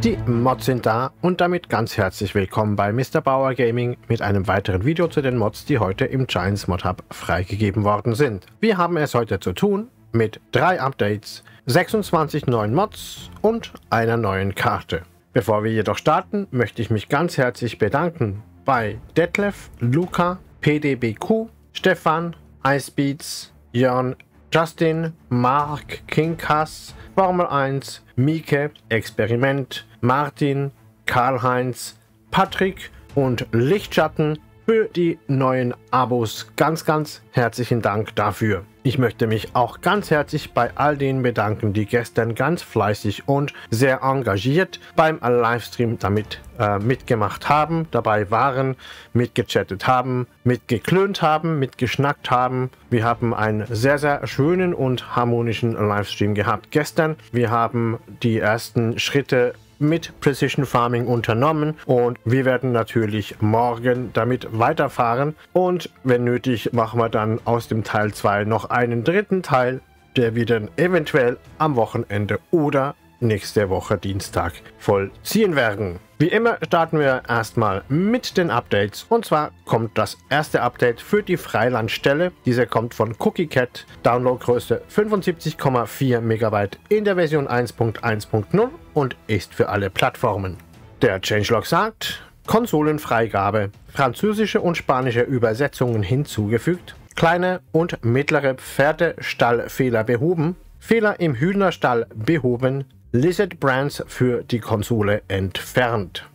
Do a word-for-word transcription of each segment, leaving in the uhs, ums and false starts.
Die Mods sind da und damit ganz herzlich willkommen bei Mister Bauer Gaming mit einem weiteren Video zu den Mods, die heute im Giants Mod Hub freigegeben worden sind. Wir haben es heute zu tun mit drei Updates, sechsundzwanzig neuen Mods und einer neuen Karte. Bevor wir jedoch starten, möchte ich mich ganz herzlich bedanken bei Detlef, Luca, P D B Q, Stefan, Icebeats, Jörn, Justin, Mark, Kingkass, Formel eins, Mieke, Experiment, Martin, Karl-Heinz, Patrick und Lichtschatten für die neuen Abos. Ganz, ganz herzlichen Dank dafür. Ich möchte mich auch ganz herzlich bei all denen bedanken, die gestern ganz fleißig und sehr engagiert beim Livestream damit äh, mitgemacht haben, dabei waren, mitgechattet haben, mitgeklönt haben, mitgeschnackt haben. Wir haben einen sehr, sehr schönen und harmonischen Livestream gehabt gestern. Wir haben die ersten Schritte mit Precision Farming unternommen und wir werden natürlich morgen damit weiterfahren und wenn nötig machen wir dann aus dem Teil zwei noch einen dritten Teil, der wir dann eventuell am Wochenende oder nächste Woche Dienstag vollziehen werden. Wie immer starten wir erstmal mit den Updates und zwar kommt das erste Update für die Freilandstelle. Dieser kommt von CookieCat, Downloadgröße fünfundsiebzig Komma vier Megabyte in der Version eins Punkt eins Punkt null und ist für alle Plattformen. Der Changelog sagt, Konsolenfreigabe, französische und spanische Übersetzungen hinzugefügt, kleine und mittlere Pferdestallfehler behoben, Fehler im Hühnerstall behoben, Lizard Brands für die Konsole entfernt.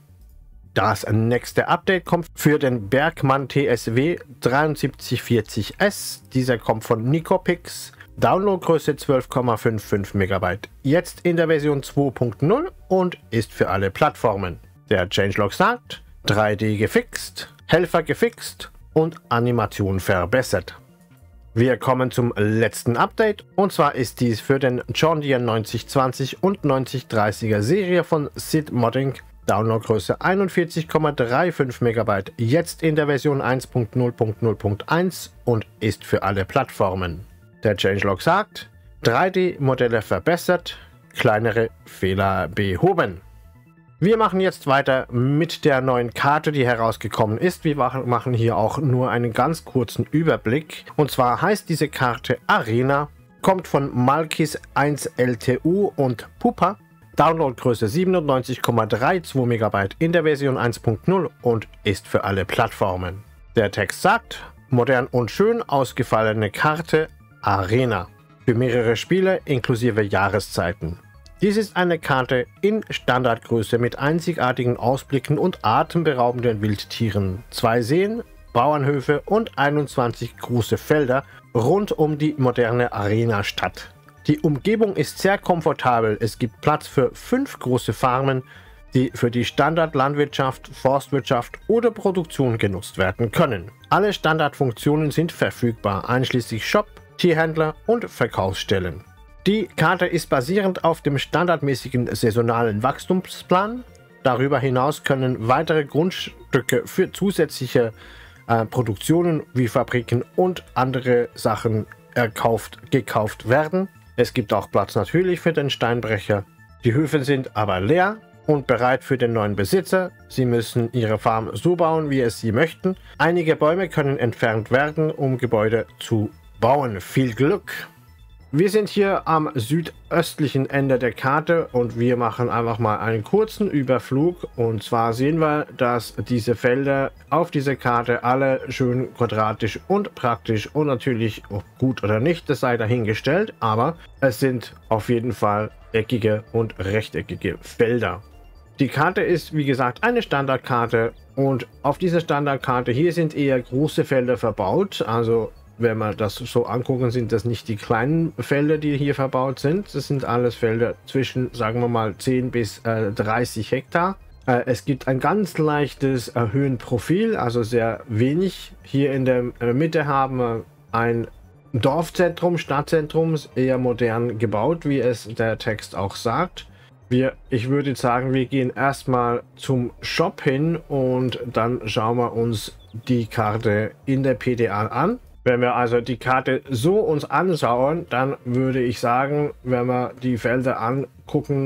Das nächste Update kommt für den Bergmann T S W dreiundsiebzig vierzig S. Dieser kommt von Nicopix. Downloadgröße zwölf Komma fünfundfünfzig Megabyte. Jetzt in der Version zwei Punkt null und ist für alle Plattformen. Der Changelog sagt, drei D gefixt, Helfer gefixt und Animation verbessert. Wir kommen zum letzten Update und zwar ist dies für den John Deere neunzig zwanzig und neunzig dreißiger Serie von Sid Modding. Downloadgröße einundvierzig Komma fünfunddreißig Megabyte, jetzt in der Version eins Punkt null Punkt null Punkt eins und ist für alle Plattformen. Der Changelog sagt, drei D Modelle verbessert, kleinere Fehler behoben. Wir machen jetzt weiter mit der neuen Karte, die herausgekommen ist. Wir machen hier auch nur einen ganz kurzen Überblick. Und zwar heißt diese Karte Arena, kommt von Malkis eins L T U und Pupa. Downloadgröße siebenundneunzig Komma zweiunddreißig Megabyte in der Version eins Punkt null und ist für alle Plattformen. Der Text sagt, modern und schön ausgefallene Karte Arena. Für mehrere Spiele inklusive Jahreszeiten. Dies ist eine Karte in Standardgröße mit einzigartigen Ausblicken und atemberaubenden Wildtieren, zwei Seen, Bauernhöfe und einundzwanzig große Felder rund um die moderne Arena-Stadt. Die Umgebung ist sehr komfortabel, es gibt Platz für fünf große Farmen, die für die Standardlandwirtschaft, Forstwirtschaft oder Produktion genutzt werden können. Alle Standardfunktionen sind verfügbar, einschließlich Shop, Tierhändler und Verkaufsstellen. Die Karte ist basierend auf dem standardmäßigen saisonalen Wachstumsplan. Darüber hinaus können weitere Grundstücke für zusätzliche äh, Produktionen wie Fabriken und andere Sachen erkauft, gekauft werden. Es gibt auch Platz natürlich für den Steinbrecher. Die Höfe sind aber leer und bereit für den neuen Besitzer. Sie müssen ihre Farm so bauen, wie es sie möchten. Einige Bäume können entfernt werden, um Gebäude zu bauen. Viel Glück! Wir sind hier am südöstlichen Ende der Karte und wir machen einfach mal einen kurzen Überflug. Und zwar sehen wir, dass diese Felder auf dieser Karte alle schön quadratisch und praktisch und natürlich ob gut oder nicht, das sei dahingestellt. Aber es sind auf jeden Fall eckige und rechteckige Felder. Die Karte ist wie gesagt eine Standardkarte und auf dieser Standardkarte hier sind eher große Felder verbaut. Also wenn wir das so angucken, sind das nicht die kleinen Felder, die hier verbaut sind. Das sind alles Felder zwischen, sagen wir mal, zehn bis dreißig Hektar. Äh, es gibt ein ganz leichtes äh, Höhenprofil, also sehr wenig. Hier in der äh, Mitte haben wir ein Dorfzentrum, Stadtzentrum, eher modern gebaut, wie es der Text auch sagt. Wir, ich würde sagen, wir gehen erstmal zum Shop hin und dann schauen wir uns die Karte in der P D A an. Wenn wir also die Karte so uns anschauen, dann würde ich sagen, wenn wir die Felder angucken,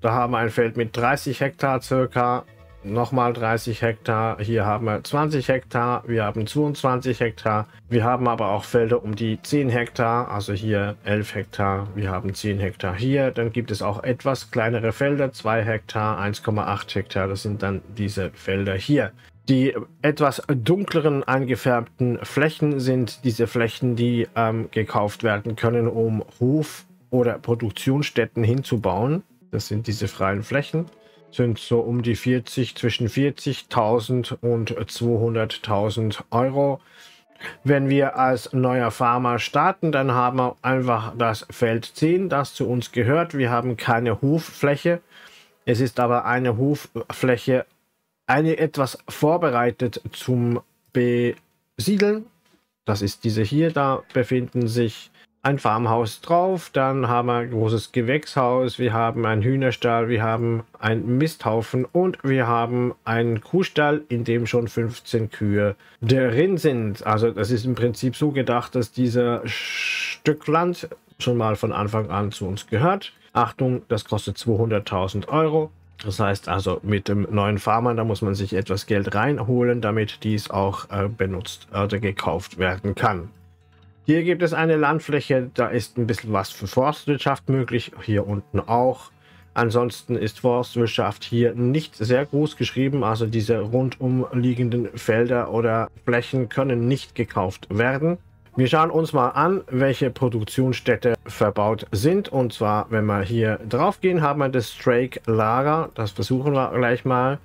Da haben wir ein Feld mit dreißig Hektar circa. Nochmal dreißig Hektar. Hier haben wir zwanzig Hektar. Wir haben zweiundzwanzig Hektar. Wir haben aber auch Felder um die zehn Hektar. Also hier elf Hektar. Wir haben zehn Hektar hier. Dann gibt es auch etwas kleinere Felder. zwei Hektar, eins Komma acht Hektar. Das sind dann diese Felder hier. Die etwas dunkleren eingefärbten Flächen sind diese Flächen, die ähm, gekauft werden können, um Hof- oder Produktionsstätten hinzubauen. Das sind diese freien Flächen. Sind so um die vierzig, zwischen vierzigtausend und zweihunderttausend Euro. Wenn wir als neuer Farmer starten, dann haben wir einfach das Feld zehn, das zu uns gehört. Wir haben keine Hoffläche. Es ist aber eine Hoffläche, eine etwas vorbereitet zum Besiedeln. Das ist diese hier, da befinden sich ein Farmhaus drauf, dann haben wir ein großes Gewächshaus, wir haben einen Hühnerstall, wir haben einen Misthaufen und wir haben einen Kuhstall, in dem schon fünfzehn Kühe drin sind. Also das ist im Prinzip so gedacht, dass dieser Stück Land schon mal von Anfang an zu uns gehört. Achtung, das kostet zweihunderttausend Euro. Das heißt also, mit dem neuen Farmer, da muss man sich etwas Geld reinholen, damit dies auch äh, benutzt oder gekauft werden kann. Hier gibt es eine Landfläche, da ist ein bisschen was für Forstwirtschaft möglich, hier unten auch. Ansonsten ist Forstwirtschaft hier nicht sehr groß geschrieben, also diese rundum liegenden Felder oder Flächen können nicht gekauft werden. Wir schauen uns mal an, welche Produktionsstätte verbaut sind. Und zwar, wenn wir hier drauf gehen, haben wir das Strake Lager. Das versuchen wir gleich mal.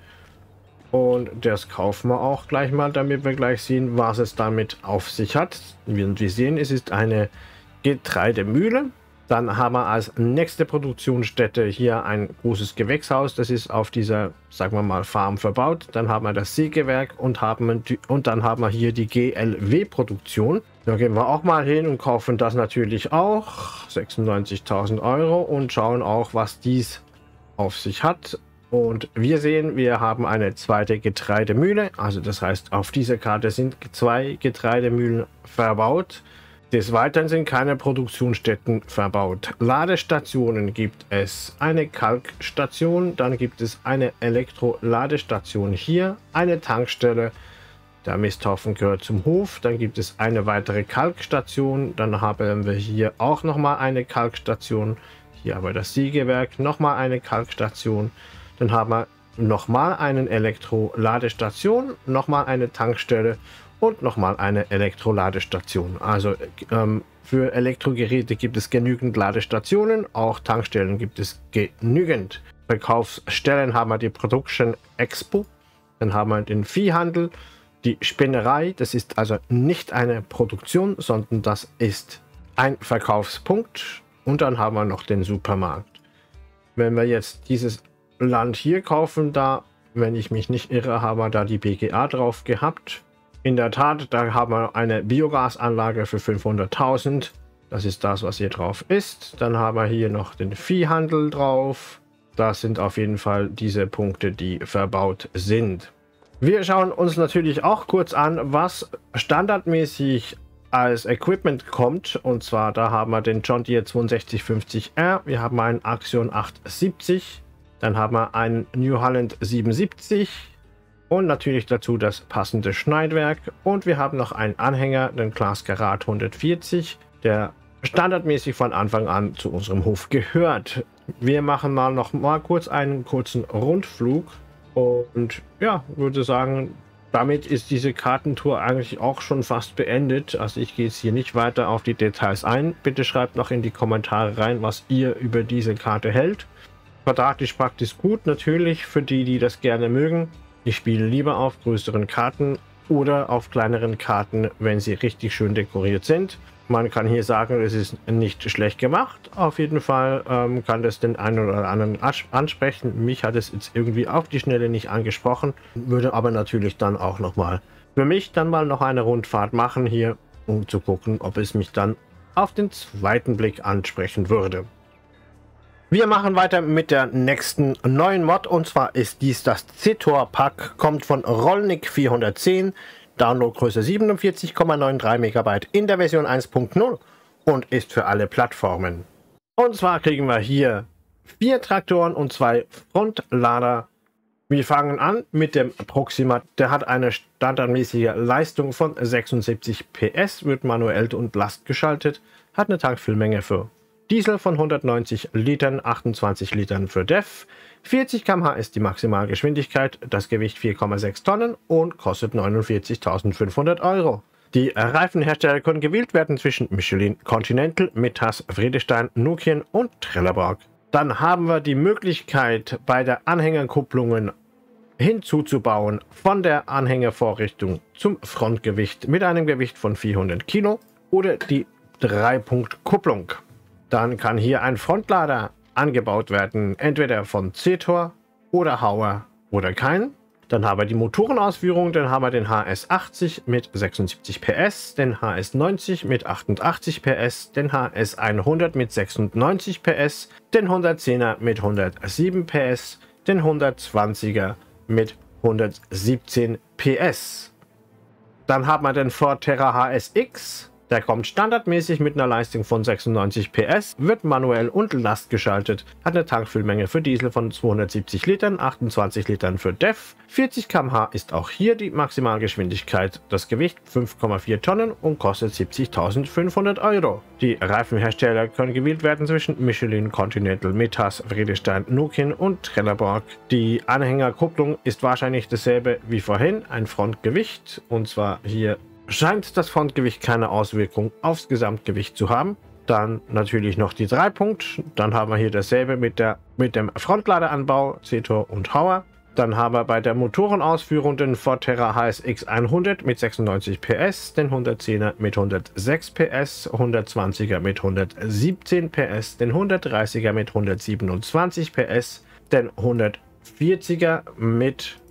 Und das kaufen wir auch gleich mal, damit wir gleich sehen, was es damit auf sich hat. Wie wir sehen, es ist eine Getreidemühle. Dann haben wir als nächste Produktionsstätte hier ein großes Gewächshaus. Das ist auf dieser, sagen wir mal, Farm verbaut. Dann haben wir das Sägewerk und, haben, und dann haben wir hier die G L W-Produktion. Da gehen wir auch mal hin und kaufen das natürlich auch. sechsundneunzigtausend Euro und schauen auch, was dies auf sich hat. Und wir sehen, wir haben eine zweite Getreidemühle. Also das heißt, auf dieser Karte sind zwei Getreidemühlen verbaut. Des Weiteren sind keine Produktionsstätten verbaut. Ladestationen gibt es. Eine Kalkstation, dann gibt es eine Elektroladestation hier, eine Tankstelle. Der Misthaufen gehört zum Hof. Dann gibt es eine weitere Kalkstation. Dann haben wir hier auch nochmal eine Kalkstation. Hier aber das Sägewerk, nochmal eine Kalkstation. Dann haben wir nochmal eine Elektroladestation, nochmal eine Tankstelle und nochmal eine Elektroladestation. Also ähm, für Elektrogeräte gibt es genügend Ladestationen, auch Tankstellen gibt es genügend. Verkaufsstellen haben wir die Production Expo, dann haben wir den Viehhandel, die Spinnerei, das ist also nicht eine Produktion, sondern das ist ein Verkaufspunkt. Und dann haben wir noch den Supermarkt. Wenn wir jetzt dieses Land hier kaufen, da, wenn ich mich nicht irre, haben wir da die B G A drauf gehabt. In der Tat, da haben wir eine Biogasanlage für fünfhunderttausend. Das ist das, was hier drauf ist. Dann haben wir hier noch den Viehhandel drauf. Das sind auf jeden Fall diese Punkte, die verbaut sind. Wir schauen uns natürlich auch kurz an, was standardmäßig als Equipment kommt. Und zwar, da haben wir den John Deere zweiundsechzig fünfzig R. Wir haben einen Axion achthundertsiebzig. Dann haben wir einen New Holland siebenundsiebzig. Und natürlich dazu das passende Schneidwerk. Und wir haben noch einen Anhänger, den Claas Karat hundertvierzig, der standardmäßig von Anfang an zu unserem Hof gehört. Wir machen mal noch mal kurz einen kurzen Rundflug. Und ja, würde sagen, damit ist diese Kartentour eigentlich auch schon fast beendet. Also ich gehe jetzt hier nicht weiter auf die Details ein. Bitte schreibt noch in die Kommentare rein, was ihr über diese Karte hält. Vertraglich praktisch gut, natürlich für die, die das gerne mögen. Ich spiele lieber auf größeren Karten oder auf kleineren Karten, wenn sie richtig schön dekoriert sind. Man kann hier sagen, es ist nicht schlecht gemacht. Auf jeden Fall ähm, kann das den einen oder anderen ansprechen. Mich hat es jetzt irgendwie auf die Schnelle nicht angesprochen. Würde aber natürlich dann auch nochmal für mich dann mal noch eine Rundfahrt machen hier, um zu gucken, ob es mich dann auf den zweiten Blick ansprechen würde. Wir machen weiter mit der nächsten neuen Mod, und zwar ist dies das Zetor-Pack, kommt von Rollnick vierhundertzehn, Downloadgröße siebenundvierzig Komma dreiundneunzig Megabyte in der Version eins Punkt null und ist für alle Plattformen. Und zwar kriegen wir hier vier Traktoren und zwei Frontlader. Wir fangen an mit dem Proxima. Der hat eine standardmäßige Leistung von sechsundsiebzig P S, wird manuell und Last geschaltet, hat eine Tankfüllmenge für Diesel von hundertneunzig Litern, achtundzwanzig Litern für D E F, vierzig Kilometer pro Stunde ist die Maximalgeschwindigkeit, das Gewicht vier Komma sechs Tonnen und kostet neunundvierzigtausendfünfhundert Euro. Die Reifenhersteller können gewählt werden zwischen Michelin, Continental, Mittas, Vredestein, Nokian und Trelleborg. Dann haben wir die Möglichkeit, bei der Anhängerkupplungen hinzuzubauen von der Anhängervorrichtung zum Frontgewicht mit einem Gewicht von vierhundert Kilo oder die drei Punkt Kupplung. Dann kann hier ein Frontlader angebaut werden, entweder von Zetor oder Hauer oder keinen. Dann haben wir die Motorenausführung, dann haben wir den H S achtzig mit sechsundsiebzig P S, den H S neunzig mit achtundachtzig P S, den H S hundert mit sechsundneunzig P S, den hundertzehner mit hundertsieben P S, den hundertzwanziger mit hundertsiebzehn P S. Dann haben wir den Ford Terra H S X. Der kommt standardmäßig mit einer Leistung von sechsundneunzig P S, wird manuell und Last geschaltet, hat eine Tankfüllmenge für Diesel von zweihundertsiebzig Litern, achtundzwanzig Litern für D E F, vierzig Kilometer pro Stunde ist auch hier die Maximalgeschwindigkeit, das Gewicht fünf Komma vier Tonnen und kostet siebzigtausendfünfhundert Euro. Die Reifenhersteller können gewählt werden zwischen Michelin, Continental, Mittas, Vredestein, Nokian und Trelleborg. Die Anhängerkupplung ist wahrscheinlich dasselbe wie vorhin, ein Frontgewicht, und zwar hier scheint das Frontgewicht keine Auswirkung aufs Gesamtgewicht zu haben. Dann natürlich noch die drei Punkt. Dann haben wir hier dasselbe mit, der, mit dem Frontladeranbau, Zetor und Hauer. Dann haben wir bei der Motorenausführung den Ford Terra H S X hundert mit sechsundneunzig P S, den hundertzehner mit hundertsechs P S, hundertzwanziger mit hundertsiebzehn P S, den hundertdreißiger mit hundertsiebenundzwanzig P S, den hundertvierziger mit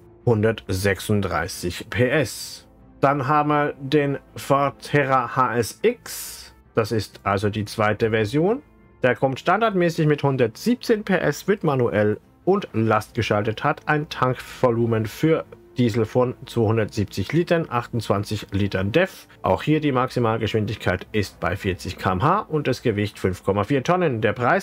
hundertsechsunddreißig P S. Dann haben wir den Ford Terra H S X, das ist also die zweite Version. Der kommt standardmäßig mit hundertsiebzehn P S, wird manuell und Last geschaltet, hat ein Tankvolumen für Diesel von zweihundertsiebzig Litern, achtundzwanzig Litern D E F. Auch hier die Maximalgeschwindigkeit ist bei vierzig Kilometer pro Stunde und das Gewicht fünf Komma vier Tonnen. Der Preis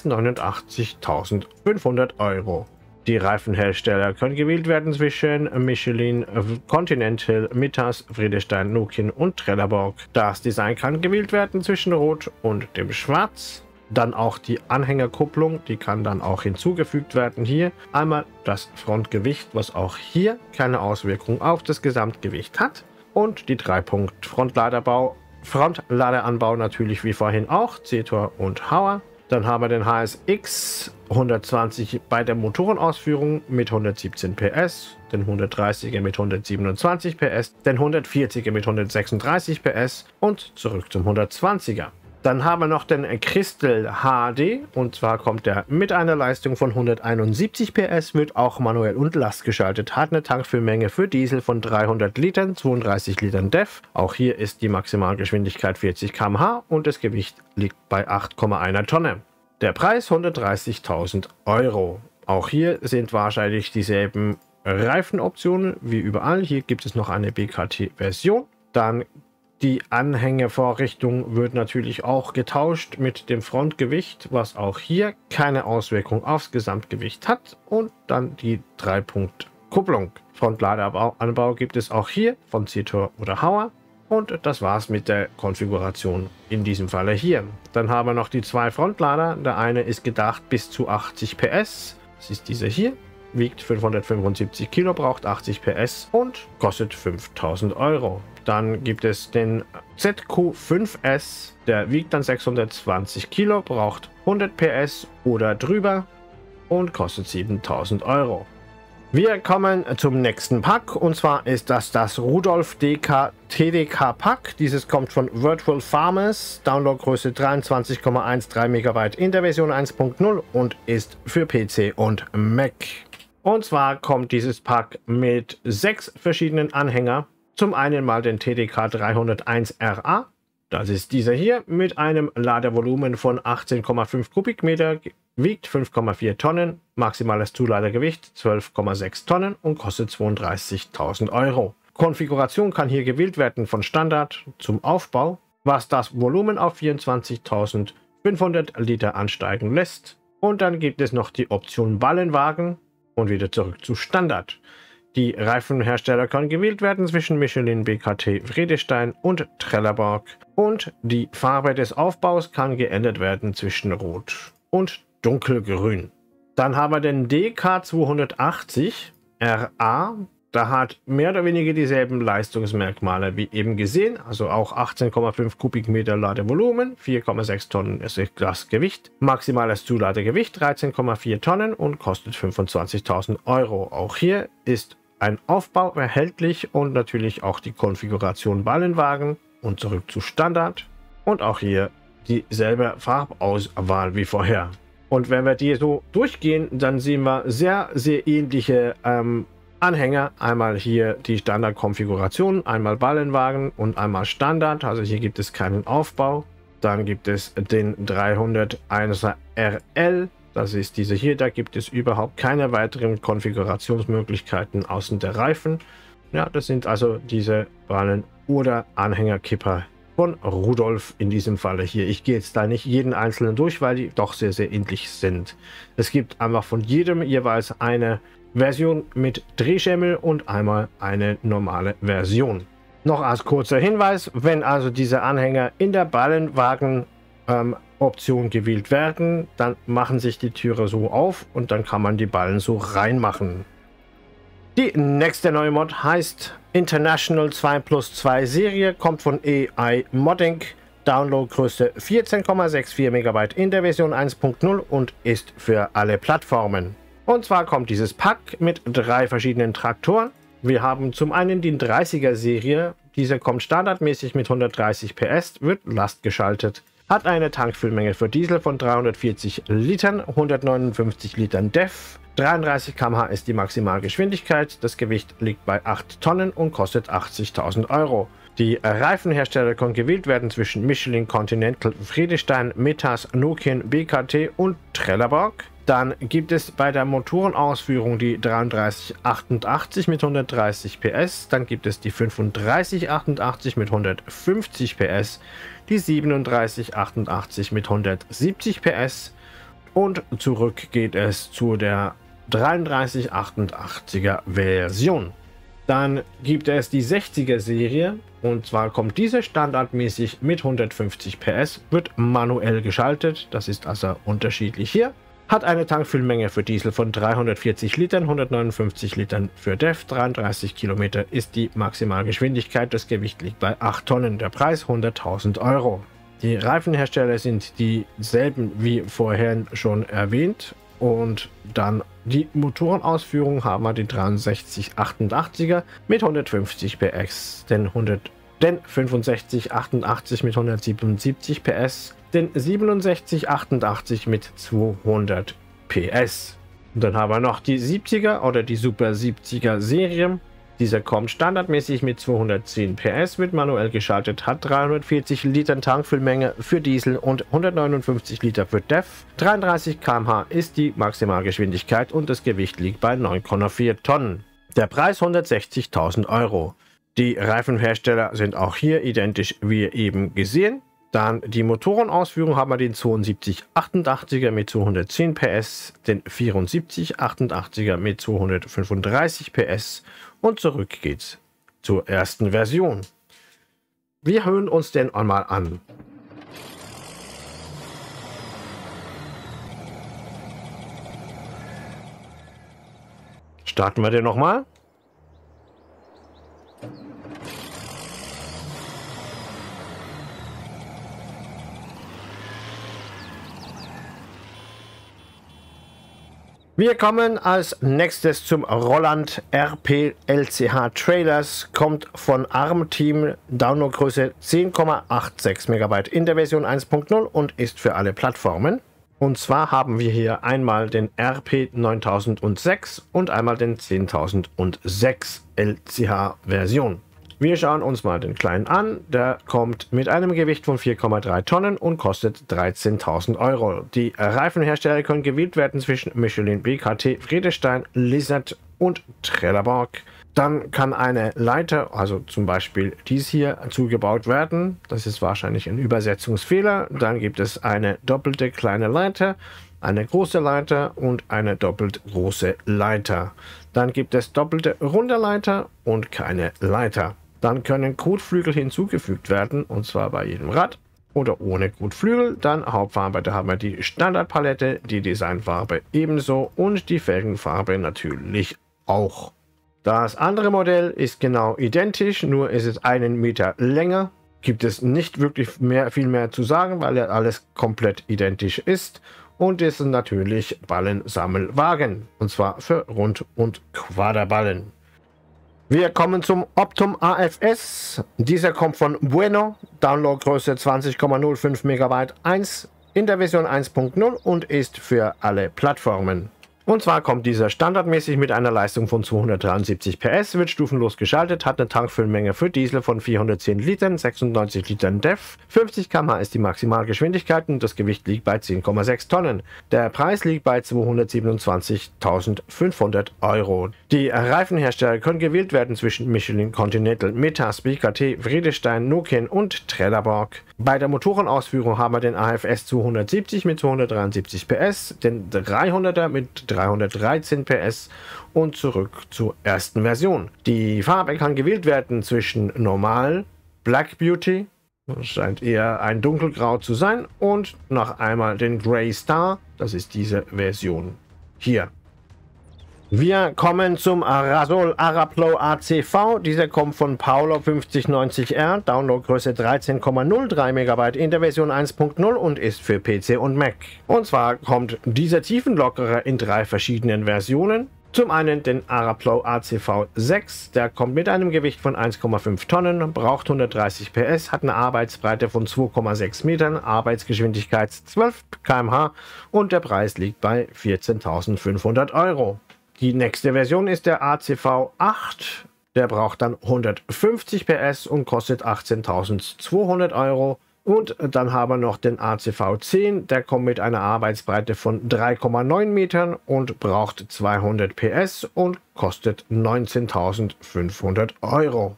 neunundachtzigtausendfünfhundert Euro. Die Reifenhersteller können gewählt werden zwischen Michelin, Continental, Mittas, Vredestein, Nokian und Trelleborg. Das Design kann gewählt werden zwischen Rot und dem Schwarz. Dann auch die Anhängerkupplung, die kann dann auch hinzugefügt werden hier. Einmal das Frontgewicht, was auch hier keine Auswirkung auf das Gesamtgewicht hat. Und die drei Punkt Frontladerbau, Frontladeranbau natürlich wie vorhin auch, Zetor und Hauer. Dann haben wir den H S X hundertzwanzig bei der Motorenausführung mit hundertsiebzehn P S, den hundertdreißiger mit hundertsiebenundzwanzig P S, den hundertvierziger mit hundertsechsunddreißig P S und zurück zum hundertzwanziger. Dann haben wir noch den Crystal H D, und zwar kommt der mit einer Leistung von hunderteinundsiebzig P S, wird auch manuell und Last geschaltet, hat eine Tankfüllmenge für Diesel von dreihundert Litern, zweiunddreißig Litern D E F. Auch hier ist die Maximalgeschwindigkeit vierzig Kilometer pro Stunde und das Gewicht liegt bei acht Komma eins Tonne. Der Preis hundertdreißigtausend Euro. Auch hier sind wahrscheinlich dieselben Reifenoptionen wie überall. Hier gibt es noch eine B K T-Version. Dann die Anhängevorrichtung wird natürlich auch getauscht mit dem Frontgewicht, was auch hier keine Auswirkung aufs Gesamtgewicht hat. Und dann die drei Punkt Kupplung. Frontladeranbau gibt es auch hier von Zetor oder Hauer. Und das war's mit der Konfiguration in diesem Falle hier. Dann haben wir noch die zwei Frontlader. Der eine ist gedacht bis zu achtzig P S. Das ist dieser hier. Wiegt fünfhundertfünfundsiebzig Kilo, braucht achtzig P S und kostet fünftausend Euro. Dann gibt es den Z Q fünf S. Der wiegt dann sechshundertzwanzig Kilo, braucht hundert P S oder drüber und kostet siebentausend Euro. Wir kommen zum nächsten Pack, und zwar ist das das Rudolf D K T D K Pack. Dieses kommt von Virtual Farmers, Downloadgröße dreiundzwanzig Komma dreizehn Megabyte in der Version eins Punkt null und ist für P C und Mac. Und zwar kommt dieses Pack mit sechs verschiedenen Anhängern. Zum einen mal den T D K dreihunderteins R A. Das ist dieser hier mit einem Ladevolumen von achtzehn Komma fünf Kubikmeter, wiegt fünf Komma vier Tonnen, maximales Zuladegewicht zwölf Komma sechs Tonnen und kostet zweiunddreißigtausend Euro. Konfiguration kann hier gewählt werden von Standard zum Aufbau, was das Volumen auf vierundzwanzigtausendfünfhundert Liter ansteigen lässt. Und dann gibt es noch die Option Ballenwagen und wieder zurück zu Standard. Die Reifenhersteller können gewählt werden zwischen Michelin, B K T, Vredestein und Trelleborg. Und die Farbe des Aufbaus kann geändert werden zwischen Rot und Dunkelgrün. Dann haben wir den D K zweihundertachtzig R A. Da hat mehr oder weniger dieselben Leistungsmerkmale wie eben gesehen. Also auch achtzehn Komma fünf Kubikmeter Ladevolumen, vier Komma sechs Tonnen ist das Gewicht. Maximales Zuladegewicht dreizehn Komma vier Tonnen und kostet fünfundzwanzigtausend Euro. Auch hier ist ein Aufbau erhältlich und natürlich auch die Konfiguration Ballenwagen und zurück zu Standard. Und auch hier dieselbe Farbauswahl wie vorher. Und wenn wir die so durchgehen, dann sehen wir sehr, sehr ähnliche ähm, Anhänger. Einmal hier die Standardkonfiguration, einmal Ballenwagen und einmal Standard. Also hier gibt es keinen Aufbau. Dann gibt es den dreihunderteiner R L. Das ist diese hier. Da gibt es überhaupt keine weiteren Konfigurationsmöglichkeiten außer der Reifen. Ja, das sind also diese Ballen- oder Anhängerkipper von Rudolf in diesem Falle hier. Ich gehe jetzt da nicht jeden einzelnen durch, weil die doch sehr, sehr ähnlich sind. Es gibt einfach von jedem jeweils eine Version mit Drehschemmel und einmal eine normale Version. Noch als kurzer Hinweis, wenn also diese Anhänger in der Ballenwagen ähm, Option gewählt werden, dann machen sich die Türe so auf und dann kann man die Ballen so reinmachen. Die nächste neue Mod heißt International zwei plus zwei Serie, kommt von A I Modding, Downloadgröße vierzehn Komma vierundsechzig Megabyte in der Version eins Punkt null und ist für alle Plattformen. Und zwar kommt dieses Pack mit drei verschiedenen Traktoren. Wir haben zum einen die dreißiger Serie, diese kommt standardmäßig mit hundertdreißig P S, wird lastgeschaltet. Hat eine Tankfüllmenge für Diesel von dreihundertvierzig Litern, hundertneunundfünfzig Litern D E F. dreiunddreißig Kilometer pro Stunde ist die Maximalgeschwindigkeit. Das Gewicht liegt bei acht Tonnen und kostet achtzigtausend Euro. Die Reifenhersteller können gewählt werden zwischen Michelin, Continental, Vredestein, Metas, Nokian, B K T und Trelleborg. Dann gibt es bei der Motorenausführung die dreiunddreißig achtundachtzig mit hundertdreißig P S. Dann gibt es die fünfunddreißig achtundachtzig mit hundertfünfzig P S. Die siebenunddreißig achtundachtzig mit hundertsiebzig P S. Und zurück geht es zu der dreiunddreißig achtundachtziger Version. Dann gibt es die sechziger Serie. Und zwar kommt diese standardmäßig mit hundertfünfzig P S, wird manuell geschaltet. Das ist also unterschiedlich hier. Hat eine Tankfüllmenge für Diesel von dreihundertvierzig Litern, hundertneunundfünfzig Litern für D E F, dreiunddreißig Kilometer ist die Maximalgeschwindigkeit, das Gewicht liegt bei acht Tonnen, der Preis hunderttausend Euro. Die Reifenhersteller sind dieselben wie vorher schon erwähnt und dann die Motorenausführung haben wir die dreiundsechzig achtundachtziger mit hundertfünfzig P S, den, hundert, den fünfundsechzig achtundachtzig mit hundertsiebenundsiebzig P S, den siebenundsechzig achtundachtzig mit zweihundert P S. Und dann haben wir noch die siebziger oder die Super siebziger Serie. Dieser kommt standardmäßig mit zweihundertzehn P S, wird manuell geschaltet, hat dreihundertvierzig Liter Tankfüllmenge für Diesel und hundertneunundfünfzig Liter für D E F. dreiunddreißig Kilometer pro Stunde ist die Maximalgeschwindigkeit und das Gewicht liegt bei neun Komma vier Tonnen. Der Preis hundertsechzigtausend Euro. Die Reifenhersteller sind auch hier identisch wie eben gesehen. Dann die Motorenausführung haben wir den zweiundsiebzig achtundachtziger mit zweihundertzehn P S, den vierundsiebzig achtundachtziger mit zweihundertfünfunddreißig P S und zurück geht's zur ersten Version. Wir hören uns den einmal an. Starten wir den nochmal. Wir kommen als nächstes zum Rolland R P L C H Trailers, kommt von Arm Team, Downloadgröße zehn Komma sechsundachtzig Megabyte in der Version eins Punkt null und ist für alle Plattformen. Und zwar haben wir hier einmal den R P neuntausendsechs und einmal den zehntausendsechs L C H Version. Wir schauen uns mal den kleinen an. Der kommt mit einem Gewicht von vier Komma drei Tonnen und kostet dreizehntausend Euro. Die Reifenhersteller können gewählt werden zwischen Michelin, B K T, Vredestein, Lizard und Trelleborg. Dann kann eine Leiter, also zum Beispiel dies hier, zugebaut werden. Das ist wahrscheinlich ein Übersetzungsfehler. Dann gibt es eine doppelte kleine Leiter, eine große Leiter und eine doppelt große Leiter. Dann gibt es doppelte runde Leiter und keine Leiter. Dann können Kotflügel hinzugefügt werden, und zwar bei jedem Rad oder ohne Kotflügel. Dann Hauptfarbe, da haben wir die Standardpalette, die Designfarbe ebenso und die Felgenfarbe natürlich auch. Das andere Modell ist genau identisch, nur ist es einen Meter länger. Gibt es nicht wirklich mehr, viel mehr zu sagen, weil ja alles komplett identisch ist. Und es sind natürlich Ballensammelwagen, und zwar für Rund- und Quaderballen. Wir kommen zum Optum A F S. Dieser kommt von Bueno, Downloadgröße zwanzig Komma null fünf Megabyte eins in der Version eins Punkt null und ist für alle Plattformen. Und zwar kommt dieser standardmäßig mit einer Leistung von zweihundertdreiundsiebzig P S, wird stufenlos geschaltet, hat eine Tankfüllmenge für Diesel von vierhundertzehn Litern, sechsundneunzig Litern D E F, fünfzig Kilometer pro Stunde ist die Maximalgeschwindigkeit und das Gewicht liegt bei zehn Komma sechs Tonnen. Der Preis liegt bei zweihundertsiebenundzwanzigtausendfünfhundert Euro. Die Reifenhersteller können gewählt werden zwischen Michelin, Continental, Metas, B K T, Vredestein, Nokian und Trelleborg. Bei der Motorenausführung haben wir den A F S zweihundertsiebzig mit zweihundertdreiundsiebzig P S, den dreihunderter mit dreihundertdreizehn P S und zurück zur ersten Version. Die Farbe kann gewählt werden zwischen Normal, Black Beauty, das scheint eher ein dunkelgrau zu sein, und noch einmal den Grey Star, das ist diese Version hier. Wir kommen zum Rasol Araplo A C V. Dieser kommt von Paolo fünfzig neunzig R, Downloadgröße dreizehn Komma null drei Megabyte in der Version eins Punkt null und ist für P C und Mac. Und zwar kommt dieser Tiefenlockerer in drei verschiedenen Versionen. Zum einen den Araplo A C V sechs, der kommt mit einem Gewicht von eins Komma fünf Tonnen, braucht hundertdreißig P S, hat eine Arbeitsbreite von zwei Komma sechs Metern, Arbeitsgeschwindigkeit zwölf Kilometer pro Stunde und der Preis liegt bei vierzehntausendfünfhundert Euro. Die nächste Version ist der A C V acht, der braucht dann hundertfünfzig P S und kostet achtzehntausendzweihundert Euro. Und dann haben wir noch den A C V zehn, der kommt mit einer Arbeitsbreite von drei Komma neun Metern und braucht zweihundert P S und kostet neunzehntausendfünfhundert Euro.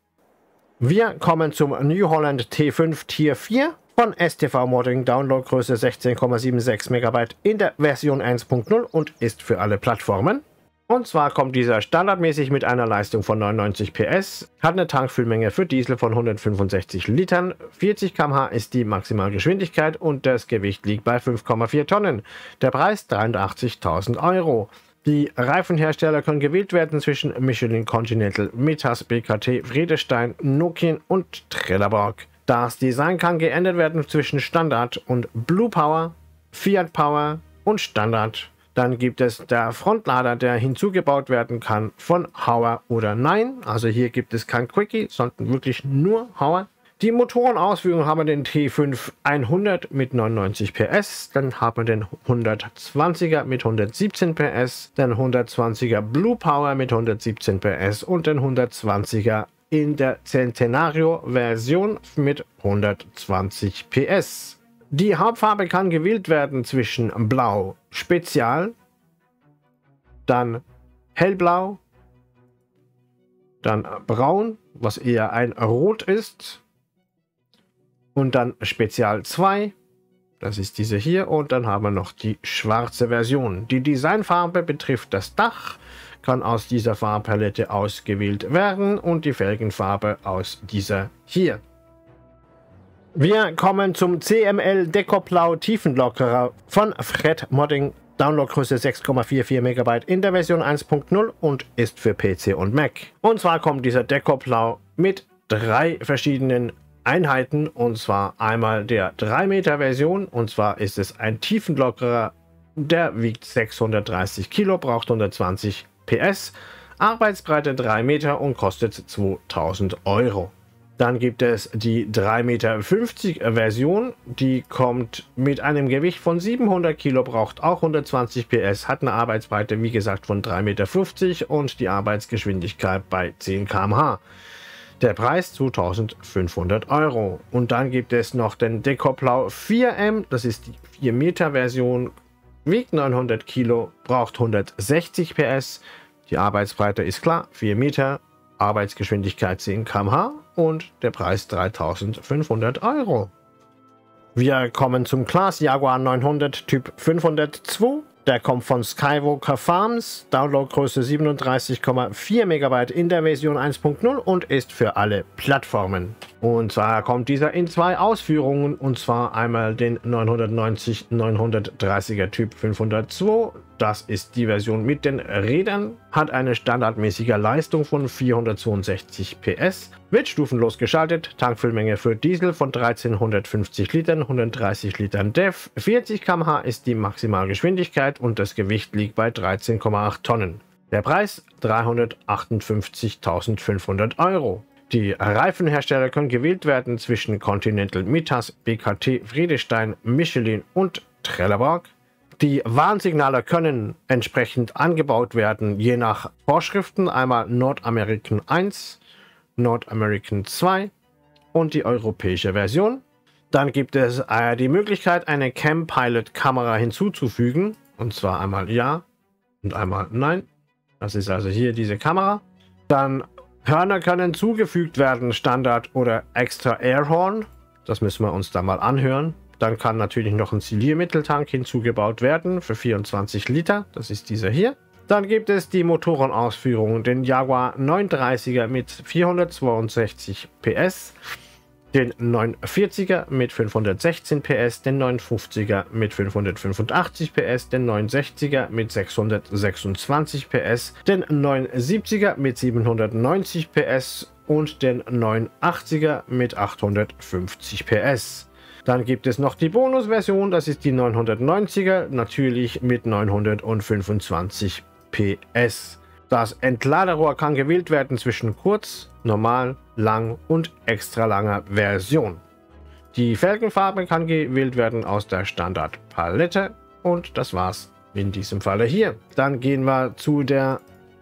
Wir kommen zum New Holland T fünf Tier vier. Von S T V Modding, Downloadgröße sechzehn Komma sechsundsiebzig Megabyte in der Version eins Punkt null und ist für alle Plattformen. Und zwar kommt dieser standardmäßig mit einer Leistung von neunundneunzig P S, hat eine Tankfüllmenge für Diesel von hundertfünfundsechzig Litern, vierzig Kilometer pro Stunde ist die Maximalgeschwindigkeit und das Gewicht liegt bei fünf Komma vier Tonnen. Der Preis dreiundachtzigtausend Euro. Die Reifenhersteller können gewählt werden zwischen Michelin, Continental, Metas, B K T, Vredestein, Nokian und Trelleborg. Das Design kann geändert werden zwischen Standard und Blue Power, Fiat Power und Standard. Dann gibt es der Frontlader, der hinzugebaut werden kann von Hauer oder Nein. Also hier gibt es kein Quickie, sondern wirklich nur Hauer. Die Motorenausführung haben wir den T fünf hundert mit neunundneunzig P S, dann haben wir den hundertzwanziger mit hundertsiebzehn P S, den hundertzwanziger Blue Power mit hundertsiebzehn P S und den hundertzwanziger in der Centenario-Version mit hundertzwanzig P S. Die Hauptfarbe kann gewählt werden zwischen Blau Spezial, dann Hellblau, dann Braun, was eher ein Rot ist, und dann Spezial zwei, das ist diese hier, und dann haben wir noch die schwarze Version. Die Designfarbe betrifft das Dach, kann aus dieser Farbpalette ausgewählt werden und die Felgenfarbe aus dieser hier. Wir kommen zum C M L Decoplau Tiefenlockerer von Fred Modding, Downloadgröße sechs Komma vierundvierzig Megabyte in der Version eins Punkt null und ist für P C und Mac. Und zwar kommt dieser Decoplau mit drei verschiedenen Einheiten, und zwar einmal der drei Meter Version, und zwar ist es ein Tiefenlockerer, der wiegt sechshundertdreißig Kilo, braucht hundertzwanzig P S, Arbeitsbreite drei Meter und kostet zweitausend Euro. Dann gibt es die drei Meter fünfzig Version, die kommt mit einem Gewicht von siebenhundert Kilo, braucht auch hundertzwanzig P S, hat eine Arbeitsbreite wie gesagt von drei Meter fünfzig und die Arbeitsgeschwindigkeit bei zehn Kilometer pro Stunde. Der Preis zweitausendfünfhundert Euro. Und dann gibt es noch den Decoplau vier M, das ist die vier Meter Version, wiegt neunhundert Kilo, braucht hundertsechzig P S, die Arbeitsbreite ist klar, vier Meter, Arbeitsgeschwindigkeit zehn Kilometer pro Stunde und der Preis dreitausendfünfhundert Euro. Wir kommen zum Class Jaguar neunhundert Typ fünfhundertzwei. Der kommt von Skywalker Farms, Downloadgröße siebenunddreißig Komma vier Megabyte in der Version eins Punkt null und ist für alle Plattformen. Und zwar kommt dieser in zwei Ausführungen, und zwar einmal den neunhundertneunzig neunhundertdreißiger Typ fünfhundertzwei. Das ist die Version mit den Rädern, hat eine standardmäßige Leistung von vierhundertzweiundsechzig P S, wird stufenlos geschaltet, Tankfüllmenge für Diesel von dreizehnhundertfünfzig Litern, hundertdreißig Litern D E F, vierzig Kilometer pro Stunde ist die Maximalgeschwindigkeit und das Gewicht liegt bei dreizehn Komma acht Tonnen. Der Preis dreihundertachtundfünfzigtausendfünfhundert Euro. Die Reifenhersteller können gewählt werden zwischen Continental, Mittas, B K T, Friedestein, Michelin und Trelleborg. Die Warnsignale können entsprechend angebaut werden, je nach Vorschriften. Einmal Nordamerican eins, Nordamerican zwei und die europäische Version. Dann gibt es äh, die Möglichkeit, eine Cam Pilot Kamera hinzuzufügen. Und zwar einmal Ja und einmal Nein. Das ist also hier diese Kamera. Dann Hörner können zugefügt werden, Standard oder extra Airhorn. Das müssen wir uns da mal anhören. Dann kann natürlich noch ein Siliermitteltank hinzugebaut werden für vierundzwanzig Liter. Das ist dieser hier. Dann gibt es die Motorenausführungen. Den Jaguar neunhundertdreißiger mit vierhundertzweiundsechzig P S. Den neunhundertvierziger mit fünfhundertsechzehn P S. Den neunhundertfünfziger mit fünfhundertfünfundachtzig P S. Den neunhundertsechziger mit sechshundertsechsundzwanzig P S. Den neunhundertsiebziger mit siebenhundertneunzig P S. Und den neunhundertachtziger mit achthundertfünfzig P S. Dann gibt es noch die Bonusversion, das ist die neunhundertneunziger, natürlich mit neunhundertfünfundzwanzig P S. Das Entladerohr kann gewählt werden zwischen kurz, normal, lang und extra langer Version. Die Felgenfarbe kann gewählt werden aus der Standardpalette und das war's in diesem Falle hier. Dann gehen wir zu der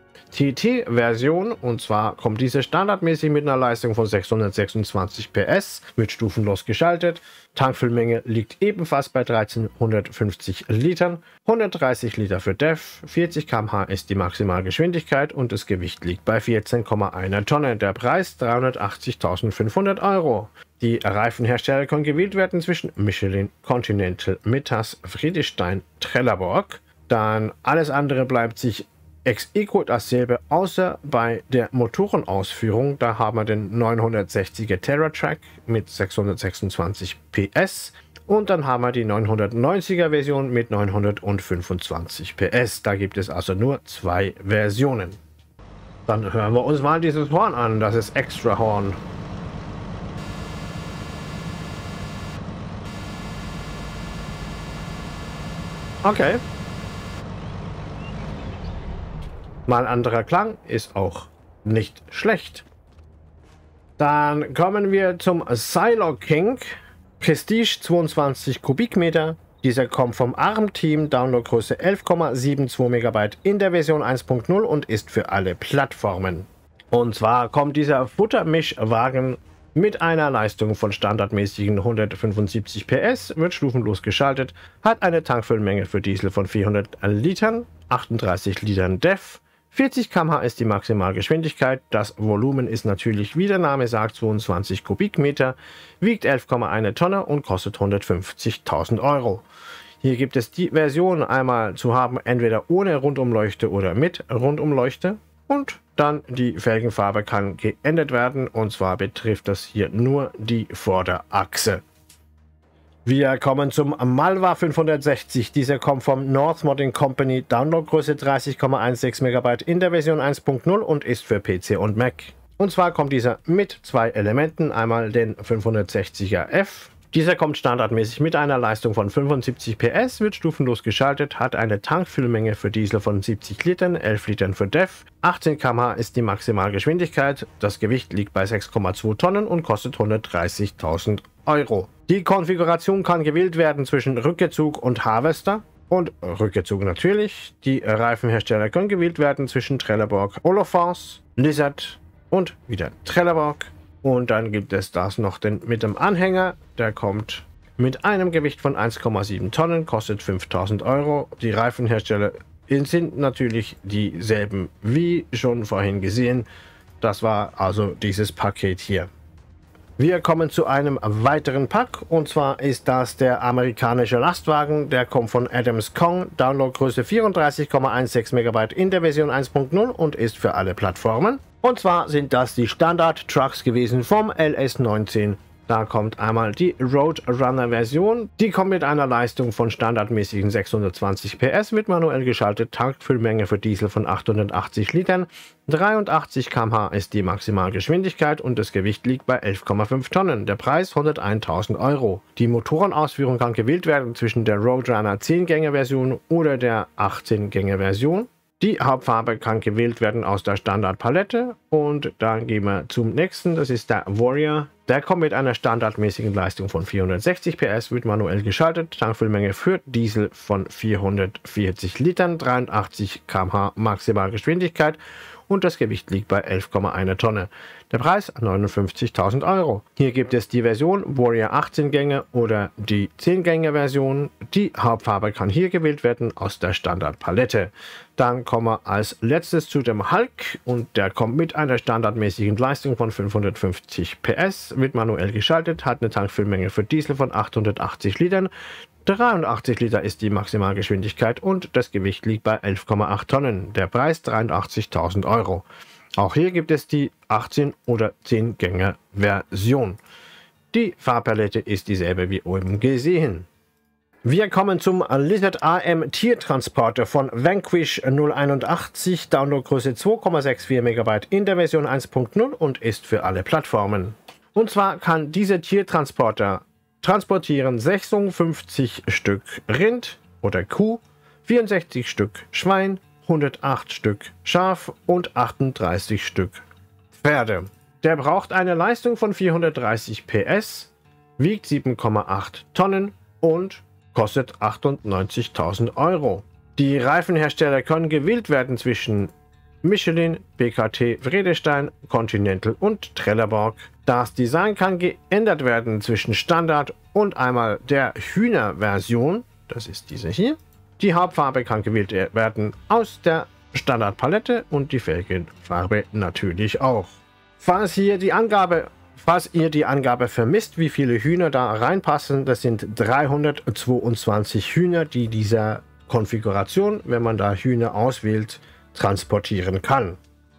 T T-Version, und zwar kommt diese standardmäßig mit einer Leistung von sechshundertsechsundzwanzig P S, wird stufenlos geschaltet. Tankfüllmenge liegt ebenfalls bei dreizehnhundertfünfzig Litern, hundertdreißig Liter für D E F, vierzig Kilometer pro Stunde ist die Maximalgeschwindigkeit und das Gewicht liegt bei vierzehn Komma eins Tonne. Der Preis dreihundertachtzigtausendfünfhundert Euro. Die Reifenhersteller können gewählt werden zwischen Michelin, Continental, Mittas, Friedestein, Trelleborg. Dann alles andere bleibt sich ex aequo dasselbe, außer bei der Motorenausführung. Da haben wir den neunhundertsechziger TerraTrack mit sechshundertsechsundzwanzig P S und dann haben wir die neunhundertneunziger Version mit neunhundertfünfundzwanzig P S. Da gibt es also nur zwei Versionen. Dann hören wir uns mal dieses Horn an, das ist Extra Horn. Okay. Mal anderer Klang ist auch nicht schlecht. Dann kommen wir zum Silo King Prestige zweiundzwanzig Kubikmeter. Dieser kommt vom ARM-Team, Downloadgröße elf Komma zweiundsiebzig Megabyte in der Version eins Punkt null und ist für alle Plattformen. Und zwar kommt dieser Futtermischwagen mit einer Leistung von standardmäßigen hundertfünfundsiebzig P S, wird stufenlos geschaltet, hat eine Tankfüllmenge für Diesel von vierhundert Litern, achtunddreißig Litern D E F, vierzig Kilometer pro Stunde ist die Maximalgeschwindigkeit, das Volumen ist natürlich, wie der Name sagt, zweiundzwanzig Kubikmeter, wiegt elf Komma eins Tonne und kostet hundertfünfzigtausend Euro. Hier gibt es die Version einmal zu haben, entweder ohne Rundumleuchte oder mit Rundumleuchte. Und dann die Felgenfarbe kann geändert werden, und zwar betrifft das hier nur die Vorderachse. Wir kommen zum Malva fünfhundertsechzig. Dieser kommt vom North Modding Company, Downloadgröße dreißig Komma sechzehn Megabyte in der Version eins Punkt null und ist für P C und Mac. Und zwar kommt dieser mit zwei Elementen, einmal den fünfhundertsechziger F. Dieser kommt standardmäßig mit einer Leistung von fünfundsiebzig P S, wird stufenlos geschaltet, hat eine Tankfüllmenge für Diesel von siebzig Litern, elf Litern für D E F, achtzehn Kilometer pro Stunde ist die Maximalgeschwindigkeit, das Gewicht liegt bei sechs Komma zwei Tonnen und kostet hundertdreißigtausend Euro. Die Konfiguration kann gewählt werden zwischen Rückezug und Harvester und Rückezug natürlich. Die Reifenhersteller können gewählt werden zwischen Trelleborg, Olofance, Lizard und wieder Trelleborg. Und dann gibt es das noch den, mit dem Anhänger, der kommt mit einem Gewicht von eins Komma sieben Tonnen, kostet fünftausend Euro. Die Reifenhersteller sind natürlich dieselben wie schon vorhin gesehen. Das war also dieses Paket hier. Wir kommen zu einem weiteren Pack, und zwar ist das der amerikanische Lastwagen. Der kommt von Adams Kong, Downloadgröße vierunddreißig Komma sechzehn Megabyte in der Version eins Punkt null und ist für alle Plattformen. Und zwar sind das die Standard-Trucks gewesen vom L S neunzehn. Da kommt einmal die Roadrunner-Version. Die kommt mit einer Leistung von standardmäßigen sechshundertzwanzig P S mit manuell geschaltet, Tankfüllmenge für Diesel von achthundertachtzig Litern. dreiundachtzig Kilometer pro Stunde ist die Maximalgeschwindigkeit und das Gewicht liegt bei elf Komma fünf Tonnen. Der Preis hunderteintausend Euro. Die Motorenausführung kann gewählt werden zwischen der Roadrunner zehn Gänge Version oder der achtzehn Gänge Version. Die Hauptfarbe kann gewählt werden aus der Standardpalette, und dann gehen wir zum nächsten, das ist der Warrior. Der kommt mit einer standardmäßigen Leistung von vierhundertsechzig P S, wird manuell geschaltet, Tankfüllmenge für Diesel von vierhundertvierzig Litern, dreiundachtzig Kilometer pro Stunde Maximalgeschwindigkeit und das Gewicht liegt bei elf Komma eins Tonne. Der Preis neunundfünfzigtausend Euro. Hier gibt es die Version Warrior achtzehn Gänge oder die zehn Gänge Version. Die Hauptfarbe kann hier gewählt werden aus der Standardpalette. Dann kommen wir als letztes zu dem Hulk, und der kommt mit einer standardmäßigen Leistung von fünfhundertfünfzig P S, wird manuell geschaltet, hat eine Tankfüllmenge für Diesel von achthundertachtzig Litern. dreiundachtzig Liter ist die Maximalgeschwindigkeit und das Gewicht liegt bei elf Komma acht Tonnen. Der Preis dreiundachtzigtausend Euro. Auch hier gibt es die achtzehn oder zehn Gänge Version. Die Farbpalette ist dieselbe wie oben gesehen. Wir kommen zum Lizard A M Tiertransporter von Vanquish null einundachtzig, Downloadgröße zwei Komma vierundsechzig Megabyte in der Version eins Punkt null und ist für alle Plattformen. Und zwar kann dieser Tiertransporter transportieren sechsundfünfzig Stück Rind oder Kuh, vierundsechzig Stück Schwein, hundertacht Stück Schaf und achtunddreißig Stück Pferde. Der braucht eine Leistung von vierhundertdreißig P S, wiegt sieben Komma acht Tonnen und kostet achtundneunzigtausend Euro. Die Reifenhersteller können gewählt werden zwischen Michelin, B K T, Vredestein, Continental und Trelleborg. Das Design kann geändert werden zwischen Standard und einmal der Hühner-Version, das ist diese hier. Die Hauptfarbe kann gewählt werden aus der Standardpalette und die Felgenfarbe natürlich auch. Falls hier die Angabe, falls ihr die Angabe vermisst, wie viele Hühner da reinpassen, das sind dreihundertzweiundzwanzig Hühner, die dieser Konfiguration, wenn man da Hühner auswählt, transportieren kann.